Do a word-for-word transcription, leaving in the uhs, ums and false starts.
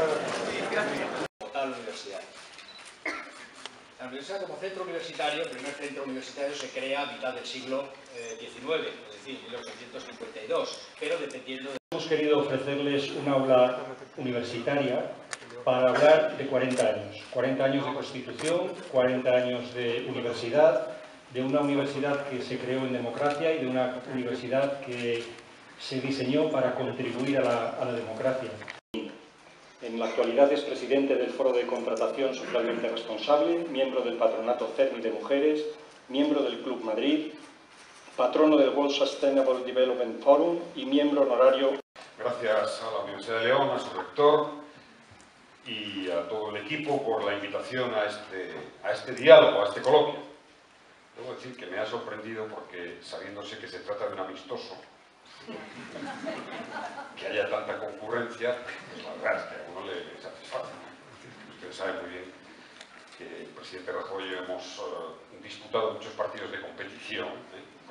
la universidad. La universidad como centro universitario, el primer centro universitario se crea a mitad del siglo diecinueve, es decir, mil ochocientos cincuenta y dos, pero dependiendo de... Hemos querido ofrecerles un aula universitaria para hablar de cuarenta años. cuarenta años de Constitución, cuarenta años de universidad, de una universidad que se creó en democracia y de una universidad que se diseñó para contribuir a la, a la democracia. En la actualidad es presidente del Foro de Contratación Socialmente Responsable, miembro del Patronato CERNI de Mujeres, miembro del Club Madrid, patrono del World Sustainable Development Forum y miembro honorario. Gracias a la Universidad de León, a su rector y a todo el equipo por la invitación a este, a este diálogo, a este coloquio. Debo decir que me ha sorprendido porque, sabiéndose que se trata de un amistoso, que haya tanta concurrencia, pues la verdad es que a uno le, le satisface. Ustedes saben muy bien que el presidente Rajoy y yo hemos uh, disputado muchos partidos de competición, ¿eh?